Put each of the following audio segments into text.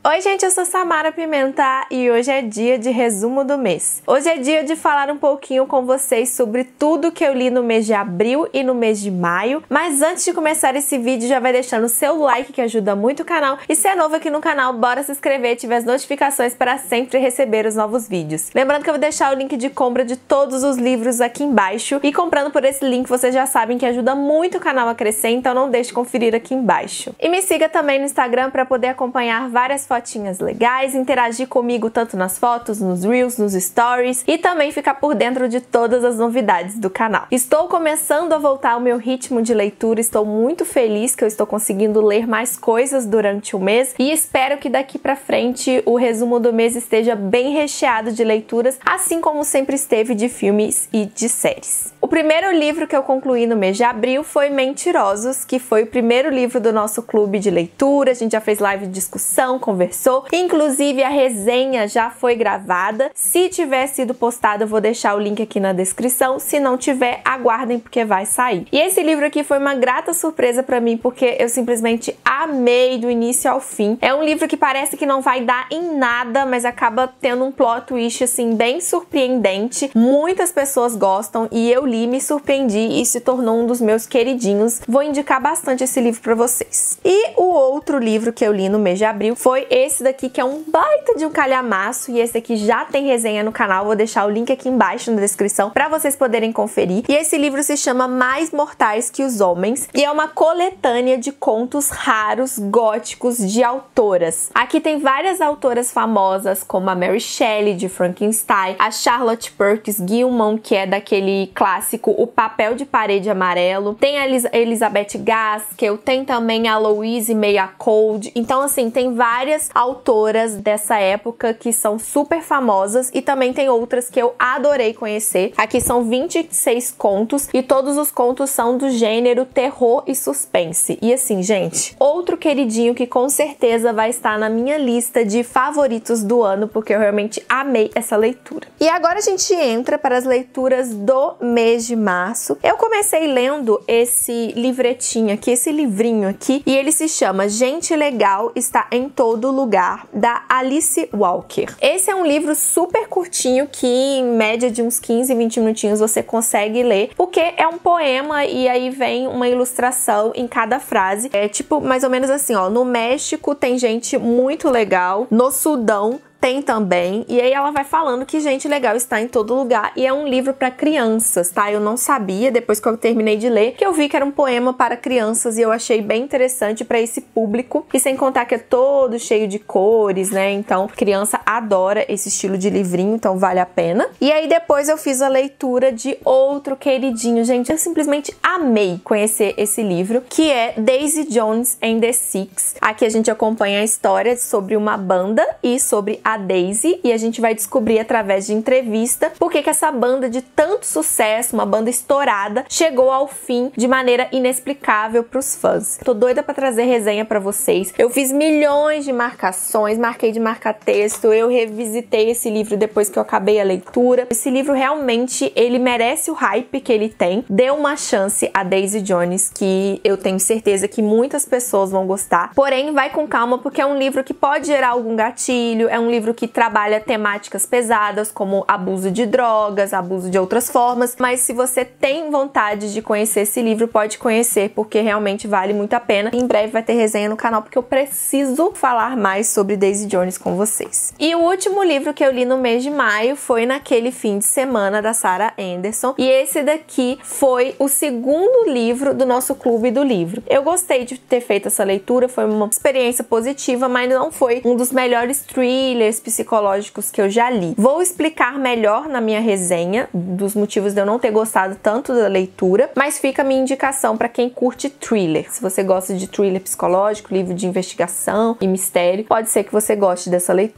Oi gente, eu sou Samara Pimenta e hoje é dia de resumo do mês. Hoje é dia de falar um pouquinho com vocês sobre tudo que eu li no mês de abril e no mês de maio. Mas antes de começar esse vídeo, já vai deixando o seu like que ajuda muito o canal. E se é novo aqui no canal, bora se inscrever e ativar as notificações para sempre receber os novos vídeos. Lembrando que eu vou deixar o link de compra de todos os livros aqui embaixo. E comprando por esse link, vocês já sabem que ajuda muito o canal a crescer, então não deixe de conferir aqui embaixo. E me siga também no Instagram para poder acompanhar várias fotinhas legais, interagir comigo tanto nas fotos, nos reels, nos stories e também ficar por dentro de todas as novidades do canal. Estou começando a voltar ao meu ritmo de leitura, estou muito feliz que eu estou conseguindo ler mais coisas durante o mês e espero que daqui pra frente o resumo do mês esteja bem recheado de leituras, assim como sempre esteve de filmes e de séries. O primeiro livro que eu concluí no mês de abril foi Mentirosos, que foi o primeiro livro do nosso clube de leitura. A gente já fez live de discussão, conversou, inclusive a resenha já foi gravada. Se tiver sido postado, eu vou deixar o link aqui na descrição. Se não tiver, aguardem porque vai sair. E esse livro aqui foi uma grata surpresa pra mim, porque eu simplesmente amei do início ao fim. É um livro que parece que não vai dar em nada, mas acaba tendo um plot twist assim bem surpreendente. Muitas pessoas gostam e eu li, me surpreendi e se tornou um dos meus queridinhos. Vou indicar bastante esse livro pra vocês. E o outro livro que eu li no mês de abril foi esse daqui, que é um baita de um calhamaço, e esse aqui já tem resenha no canal. Vou deixar o link aqui embaixo na descrição pra vocês poderem conferir. E esse livro se chama Mais Mortais que os Homens e é uma coletânea de contos raros góticos de autoras. Aqui tem várias autoras famosas, como a Mary Shelley de Frankenstein, a Charlotte Perkins Gilman, que é daquele clássico O Papel de Parede Amarelo, tem a Elizabeth Gaskell, tem também a Louise May Alcott. Então assim, tem várias autoras dessa época que são super famosas e também tem outras que eu adorei conhecer. Aqui são 26 contos e todos os contos são do gênero terror e suspense. E assim, gente, outro queridinho que com certeza vai estar na minha lista de favoritos do ano, porque eu realmente amei essa leitura. E agora a gente entra para as leituras do mês de março. Eu comecei lendo esse livretinho aqui, esse livrinho aqui, e ele se chama Gente Legal Está em Todo Lugar, da Alice Walker. Esse é um livro super curtinho que em média de uns 15, 20 minutinhos você consegue ler, porque é um poema e aí vem uma ilustração em cada frase. É tipo mais ou menos assim, ó, no México tem gente muito legal, no Sudão tem também, e aí ela vai falando que gente legal está em todo lugar, e é um livro para crianças, tá? Eu não sabia, depois que eu terminei de ler, que eu vi que era um poema para crianças, e eu achei bem interessante para esse público, e sem contar que é todo cheio de cores, né? Então, criança adora esse estilo de livrinho, então vale a pena. E aí depois eu fiz a leitura de outro queridinho, gente, eu simplesmente amei conhecer esse livro, que é Daisy Jones and the Six. Aqui a gente acompanha a história sobre uma banda e sobre a Daisy, e a gente vai descobrir através de entrevista por que essa banda de tanto sucesso, uma banda estourada, chegou ao fim de maneira inexplicável para os fãs. Tô doida para trazer resenha para vocês. Eu fiz milhões de marcações, marquei de marcar texto, eu revisitei esse livro depois que eu acabei a leitura. Esse livro realmente, ele merece o hype que ele tem. Dê uma chance a Daisy Jones, que eu tenho certeza que muitas pessoas vão gostar. Porém, vai com calma, porque é um livro que pode gerar algum gatilho, é um livro que trabalha temáticas pesadas como abuso de drogas, abuso de outras formas, mas se você tem vontade de conhecer esse livro, pode conhecer, porque realmente vale muito a pena. Em breve vai ter resenha no canal, porque eu preciso falar mais sobre Daisy Jones com vocês. E o último livro que eu li no mês de maio foi Naquele Fim de Semana, da Sarah Anderson, e esse daqui foi o segundo livro do nosso clube do livro. Eu gostei de ter feito essa leitura, foi uma experiência positiva, mas não foi um dos melhores thrillers psicológicos que eu já li. Vou explicar melhor na minha resenha dos motivos de eu não ter gostado tanto da leitura, mas fica a minha indicação para quem curte thriller. Se você gosta de thriller psicológico, livro de investigação e mistério, pode ser que você goste dessa leitura.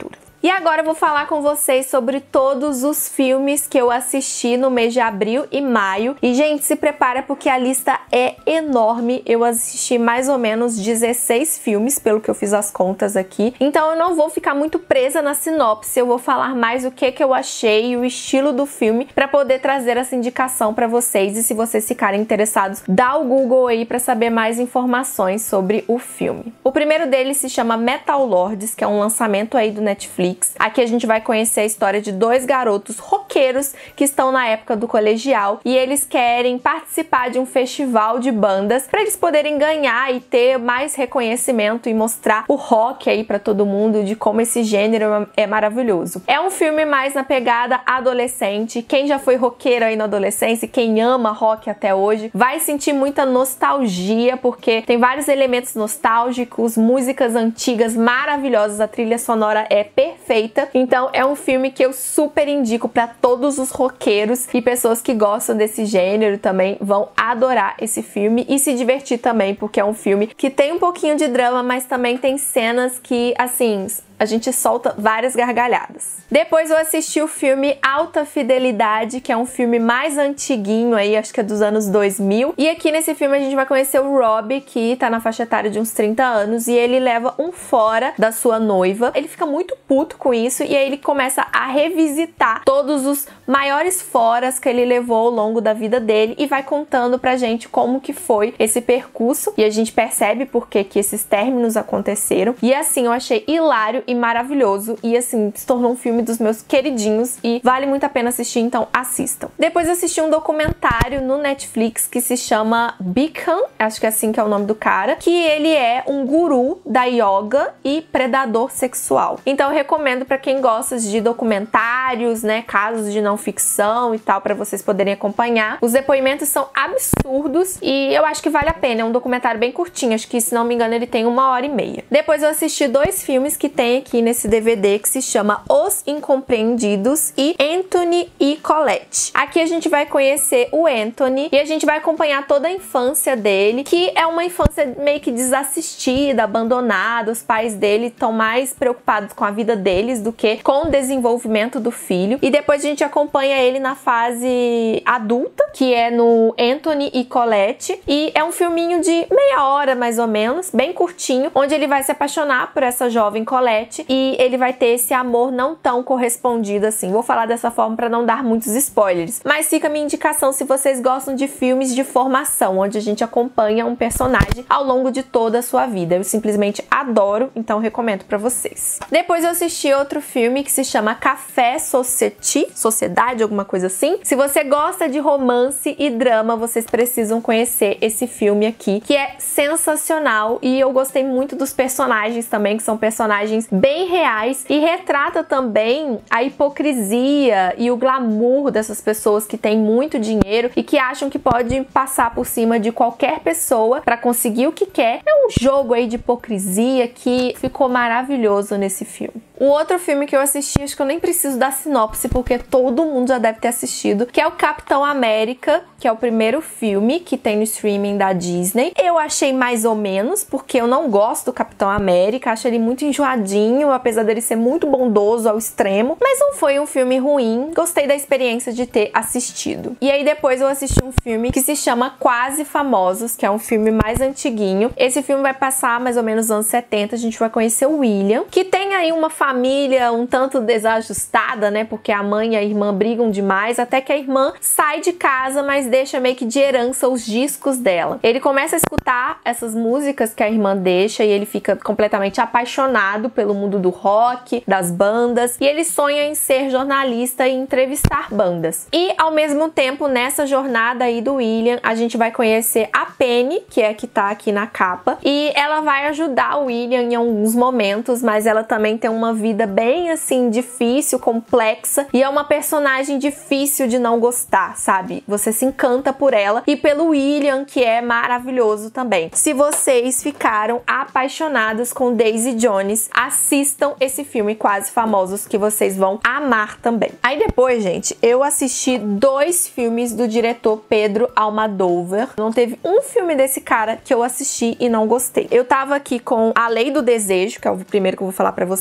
E agora eu vou falar com vocês sobre todos os filmes que eu assisti no mês de abril e maio. E, gente, se prepara porque a lista é enorme. Eu assisti mais ou menos 16 filmes, pelo que eu fiz as contas aqui. Então eu não vou ficar muito presa na sinopse, eu vou falar mais o que eu achei e o estilo do filme para poder trazer essa indicação para vocês. E se vocês ficarem interessados, dá o Google aí para saber mais informações sobre o filme. O primeiro deles se chama Metal Lords, que é um lançamento aí do Netflix. Aqui a gente vai conhecer a história de dois garotos roqueiros que estão na época do colegial e eles querem participar de um festival de bandas para eles poderem ganhar e ter mais reconhecimento e mostrar o rock aí para todo mundo, de como esse gênero é maravilhoso. É um filme mais na pegada adolescente. Quem já foi roqueiro aí na adolescência, quem ama rock até hoje, vai sentir muita nostalgia, porque tem vários elementos nostálgicos, músicas antigas maravilhosas, a trilha sonora é perfeita. Então é um filme que eu super indico para todos os roqueiros, e pessoas que gostam desse gênero também vão adorar esse filme e se divertir também, porque é um filme que tem um pouquinho de drama, mas também tem cenas que, assim, a gente solta várias gargalhadas. Depois eu assisti o filme Alta Fidelidade, que é um filme mais antiguinho aí, acho que é dos anos 2000. E aqui nesse filme a gente vai conhecer o Rob, que tá na faixa etária de uns 30 anos, e ele leva um fora da sua noiva. Ele fica muito puto com isso, e aí ele começa a revisitar todos os maiores foras que ele levou ao longo da vida dele e vai contando pra gente como que foi esse percurso. E a gente percebe por que esses términos aconteceram. E assim, eu achei hilário e maravilhoso, e assim, se tornou um filme dos meus queridinhos e vale muito a pena assistir, então assistam. Depois eu assisti um documentário no Netflix que se chama Bikram, acho que é assim que é o nome do cara, que ele é um guru da yoga e predador sexual. Então eu recomendo para quem gosta de documentários, né, casos de não ficção e tal, para vocês poderem acompanhar. Os depoimentos são absurdos e eu acho que vale a pena, é um documentário bem curtinho, acho que, se não me engano, ele tem 1h30. Depois eu assisti dois filmes que tem aqui nesse DVD, que se chama Os Incompreendidos e Anthony e Colette. Aqui a gente vai conhecer o Anthony e a gente vai acompanhar toda a infância dele, que é uma infância meio que desassistida, abandonada. Os pais dele estão mais preocupados com a vida deles do que com o desenvolvimento do filho. E depois a gente acompanha ele na fase adulta, que é no Anthony e Colette, e é um filminho de meia hora mais ou menos, bem curtinho, onde ele vai se apaixonar por essa jovem Colette e ele vai ter esse amor não tão correspondido assim. Vou falar dessa forma para não dar muitos spoilers, mas fica a minha indicação se vocês gostam de filmes de formação, onde a gente acompanha um personagem ao longo de toda a sua vida. Eu simplesmente adoro, então recomendo para vocês. Depois eu assisti outro filme que se chama Café Sociedade, alguma coisa assim. Se você gosta de romance e drama, vocês precisam conhecer esse filme aqui, que é sensacional, e eu gostei muito dos personagens também, que são personagens bem reais, e retrata também a hipocrisia e o glamour dessas pessoas que têm muito dinheiro e que acham que pode passar por cima de qualquer pessoa para conseguir o que quer. É um jogo aí de hipocrisia que ficou maravilhoso nesse filme. O outro filme que eu assisti, acho que eu nem preciso da sinopse, porque todo mundo já deve ter assistido, que é o Capitão América, que é o primeiro filme que tem no streaming da Disney. Eu achei mais ou menos, porque eu não gosto do Capitão América, acho ele muito enjoadinho, apesar dele ser muito bondoso ao extremo, mas não foi um filme ruim, gostei da experiência de ter assistido. E aí depois eu assisti um filme que se chama Quase Famosos, que é um filme mais antiguinho. Esse filme vai passar mais ou menos nos anos 70, a gente vai conhecer o William, que tem aí uma família um tanto desajustada, né, porque a mãe e a irmã brigam demais, até que a irmã sai de casa, mas deixa meio que de herança os discos dela. Ele começa a escutar essas músicas que a irmã deixa e ele fica completamente apaixonado pelo mundo do rock, das bandas, e ele sonha em ser jornalista e entrevistar bandas. E ao mesmo tempo, nessa jornada aí do William, a gente vai conhecer a Penny, que é a que tá aqui na capa, e ela vai ajudar o William em alguns momentos, mas ela também tem uma vida bem assim difícil, complexa, e é uma personagem difícil de não gostar, sabe? Você se encanta por ela e pelo William, que é maravilhoso também. Se vocês ficaram apaixonados com Daisy Jones, assistam esse filme Quase Famosos, que vocês vão amar também. Aí depois, gente, eu assisti 2 filmes do diretor Pedro Almodóvar. Não teve um filme desse cara que eu assisti e não gostei. Eu tava aqui com A Lei do Desejo, que é o primeiro que eu vou falar pra vocês,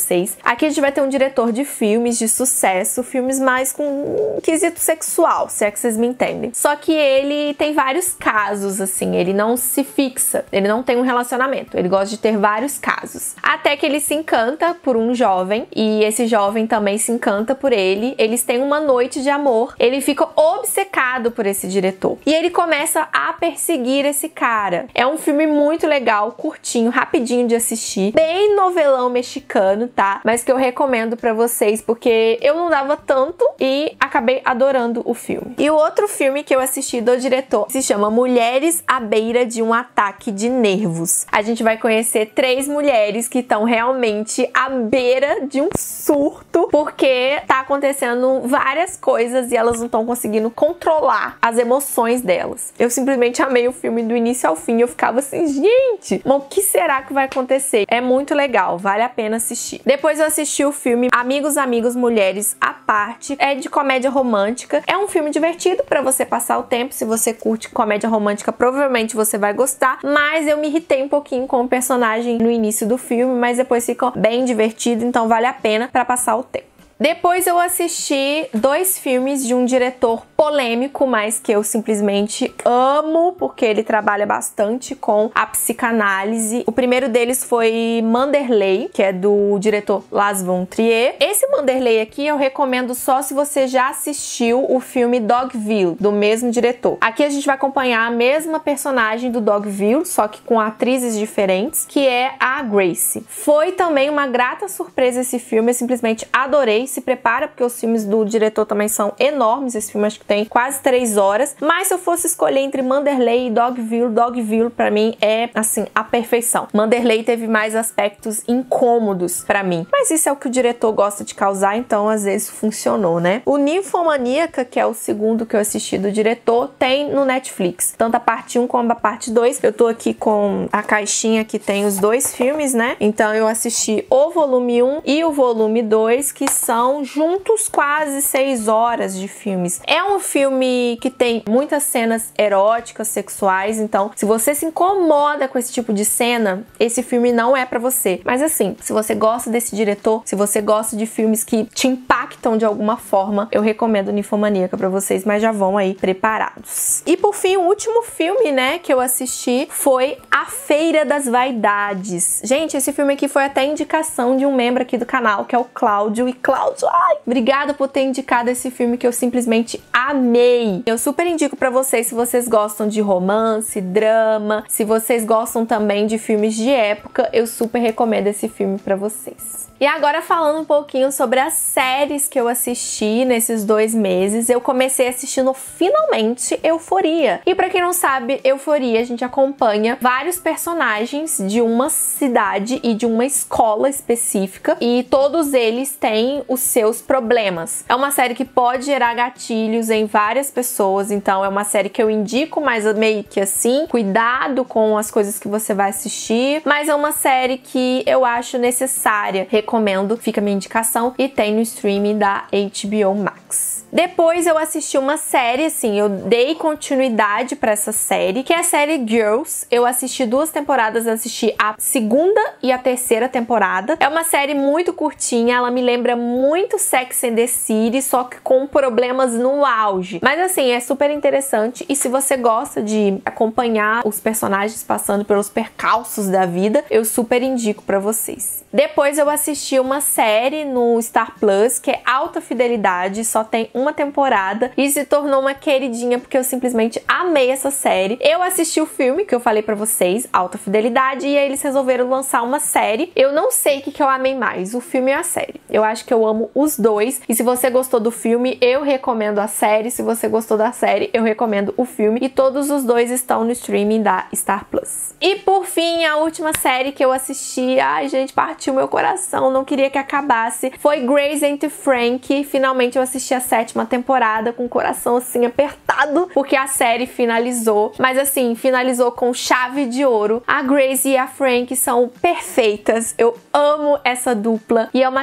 Aqui a gente vai ter um diretor de filmes de sucesso, filmes mais com um quesito sexual, se é que vocês me entendem. Só que ele tem vários casos, assim, ele não se fixa, ele não tem um relacionamento, ele gosta de ter vários casos. Até que ele se encanta por um jovem, e esse jovem também se encanta por ele, eles têm uma noite de amor, ele fica obcecado por esse diretor. E ele começa a perseguir esse cara. É um filme muito legal, curtinho, rapidinho de assistir, bem novelão mexicano, tá? Mas que eu recomendo pra vocês, porque eu não dava tanto e acabei adorando o filme. E o outro filme que eu assisti do diretor se chama Mulheres à Beira de um Ataque de Nervos. A gente vai conhecer 3 mulheres que estão realmente à beira de um surto, porque tá acontecendo várias coisas e elas não estão conseguindo controlar as emoções delas. Eu simplesmente amei o filme do início ao fim. Eu ficava assim, gente, mas o que será que vai acontecer? É muito legal, vale a pena assistir. Depois eu assisti o filme Amigos, Amigos, Mulheres à Parte. É de comédia romântica. É um filme divertido pra você passar o tempo. Se você curte comédia romântica, provavelmente você vai gostar. Mas eu me irritei um pouquinho com o personagem no início do filme, mas depois ficou bem divertido, então vale a pena pra passar o tempo. Depois eu assisti 2 filmes de um diretor polêmico, mas que eu simplesmente amo, porque ele trabalha bastante com a psicanálise. O primeiro deles foi Manderley, que é do diretor Lars von Trier. Esse Manderley aqui eu recomendo só se você já assistiu o filme Dogville, do mesmo diretor. Aqui a gente vai acompanhar a mesma personagem do Dogville, só que com atrizes diferentes, que é a Grace. Foi também uma grata surpresa esse filme, eu simplesmente adorei. Se prepara, porque os filmes do diretor também são enormes. Esse filme acho que tem quase 3 horas. Mas se eu fosse escolher entre Manderley e Dogville pra mim é, assim, a perfeição. Manderley teve mais aspectos incômodos pra mim. Mas isso é o que o diretor gosta de causar, então às vezes funcionou, né? O Ninfomaníaca, que é o segundo que eu assisti do diretor, tem no Netflix. Tanto a parte 1 como a parte 2. Eu tô aqui com a caixinha que tem os 2 filmes, né? Então eu assisti o volume 1 e o volume 2, que são juntos quase 6 horas de filmes. É um filme que tem muitas cenas eróticas, sexuais, então se você se incomoda com esse tipo de cena, esse filme não é pra você. Mas assim, se você gosta desse diretor, se você gosta de filmes que te impactam de alguma forma, eu recomendo Ninfomaníaca pra vocês, mas já vão aí preparados. E por fim, o último filme, né, que eu assisti foi A Feira das Vaidades. Gente, esse filme aqui foi até indicação de um membro aqui do canal, que é o Cláudio. E Cláudio, ai, obrigada por ter indicado esse filme que eu simplesmente amei. Eu super indico pra vocês se vocês gostam de romance, drama, se vocês gostam também de filmes de época, eu super recomendo esse filme pra vocês. E agora falando um pouquinho sobre as séries que eu assisti nesses 2 meses, eu comecei assistindo finalmente Euforia. E pra quem não sabe, Euforia a gente acompanha vários personagens de uma cidade e de uma escola específica e todos eles têm os seus problemas. É uma série que pode gerar gatilhos em várias pessoas, então é uma série que eu indico, mas meio que assim, cuidado com as coisas que você vai assistir, mas é uma série que eu acho necessária, recomendo, fica a minha indicação, e tem no streaming da HBO Max. Depois eu assisti uma série, assim, eu dei continuidade pra essa série, que é a série Girls. Eu assisti 2 temporadas, assisti a 2ª e a 3ª temporada. É uma série muito curtinha, ela me lembra muito Sex and the City, só que com problemas no auge. Mas assim, é super interessante e se você gosta de acompanhar os personagens passando pelos percalços da vida, eu super indico pra vocês. Depois eu assisti uma série no Star Plus, que é Alta Fidelidade, só tem uma temporada e se tornou uma queridinha porque eu simplesmente amei essa série. Eu assisti o filme que eu falei pra vocês, Alta Fidelidade, e aí eles resolveram lançar uma série. Eu não sei o que eu amei mais, o filme ou a série. Eu acho que eu amo os 2 e se você gostou do filme, eu recomendo a série. Se você gostou da série, eu recomendo o filme e todos os 2 estão no streaming da Star Plus. E por fim, a última série que eu assisti, ai gente, partiu meu coração, não queria que acabasse, foi Grace and Frankie. Finalmente eu assisti a 7ª temporada com o coração assim apertado, porque a série finalizou, mas assim, finalizou com chave de ouro. A Grace e a Frankie são perfeitas, eu amo essa dupla e é uma série que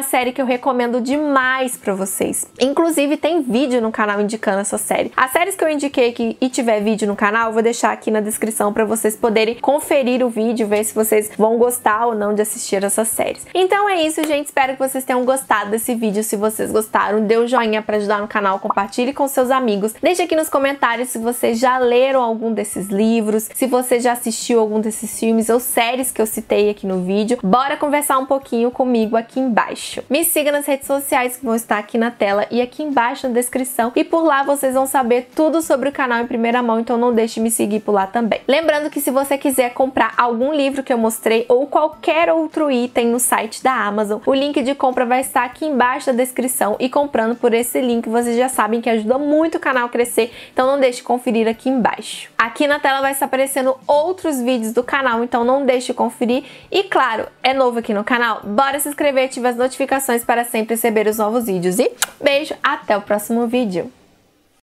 eu recomendo demais pra vocês. Inclusive tem vídeo no canal indicando essa série. As séries que eu indiquei aqui e tiver vídeo no canal, eu vou deixar aqui na descrição pra vocês poderem conferir o vídeo, ver se vocês vão gostar ou não de assistir essas séries. Então é isso, gente. Espero que vocês tenham gostado desse vídeo. Se vocês gostaram, dê um joinha pra ajudar no canal, compartilhe com seus amigos. Deixe aqui nos comentários se vocês já leram algum desses livros, se você já assistiu algum desses filmes ou séries que eu citei aqui no vídeo. Bora conversar um pouquinho comigo aqui embaixo. Me siga nas redes sociais que vão estar aqui na tela e aqui embaixo na descrição, e por lá vocês vão saber tudo sobre o canal em primeira mão, então não deixe de me seguir por lá também. Lembrando que se você quiser comprar algum livro que eu mostrei ou qualquer outro item no site da Amazon, o link de compra vai estar aqui embaixo na descrição, e comprando por esse link vocês já sabem que ajuda muito o canal a crescer, então não deixe de conferir aqui embaixo. Aqui na tela vai estar aparecendo outros vídeos do canal, então não deixe de conferir. E claro, é novo aqui no canal? Bora se inscrever e ative as notificações para sempre receber os novos vídeos. E beijo, até o próximo vídeo!